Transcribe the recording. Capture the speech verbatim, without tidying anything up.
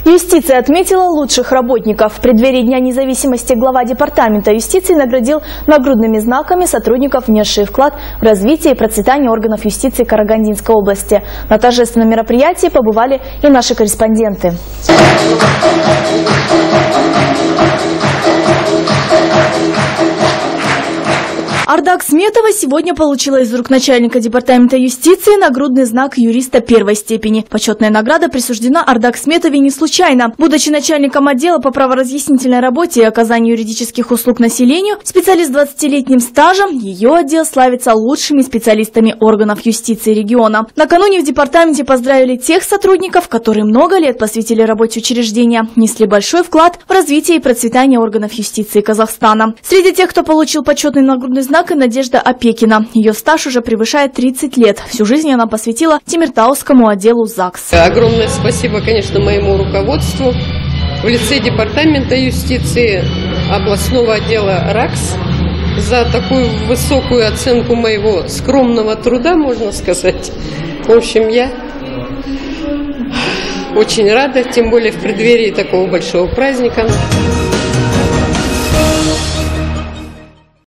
Юстиция отметила лучших работников. В преддверии Дня независимости глава Департамента юстиции наградил нагрудными знаками сотрудников, внесших вклад в развитие и процветание органов юстиции Карагандинской области. На торжественном мероприятии побывали и наши корреспонденты. Ардак Сметова сегодня получила из рук начальника Департамента юстиции нагрудный знак юриста первой степени. Почетная награда присуждена Ардак Сметове не случайно. Будучи начальником отдела по праворазъяснительной работе и оказанию юридических услуг населению, специалист с двадцатилетним стажем, ее отдел славится лучшими специалистами органов юстиции региона. Накануне в департаменте поздравили тех сотрудников, которые много лет посвятили работе учреждения, несли большой вклад в развитие и процветание органов юстиции Казахстана. Среди тех, кто получил почетный нагрудный знак, и Надежда Опекина. Ее стаж уже превышает тридцать лет. Всю жизнь она посвятила Темиртаускому отделу ЗАГС. Огромное спасибо, конечно, моему руководству в лице Департамента юстиции областного отдела РАКС за такую высокую оценку моего скромного труда, можно сказать. В общем, я очень рада, тем более в преддверии такого большого праздника.